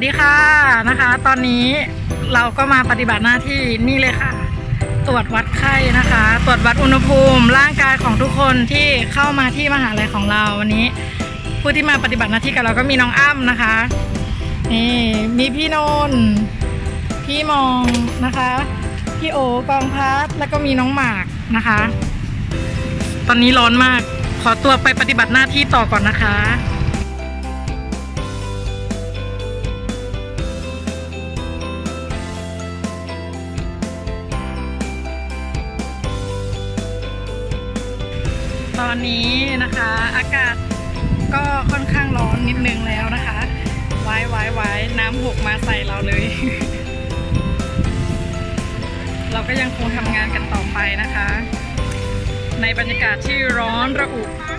ดีค่ะนะคะตอนนี้เราก็มาปฏิบัติหน้าที่นี่เลยค่ะตรวจวัดไข้นะคะตรวจวัดอุณหภูมิร่างกายของทุกคนที่เข้ามาที่มหาลัยของเราวันนี้ผู้ที่มาปฏิบัติหน้าที่กับเราก็มีน้องอ้ำนะคะนี่มีพี่นนท์พี่มองนะคะพี่โอกองพัดแล้วก็มีน้องหมากนะคะตอนนี้ร้อนมากขอตัวไปปฏิบัติหน้าที่ต่อก่อนนะคะตอนนี้นะคะอากาศก็ค่อนข้างร้อนนิดนึงแล้วนะคะไว้น้ำหกมาใส่เราเลย เราก็ยังคงทำงานกันต่อไปนะคะในบรรยากาศที่ร้อนระอุ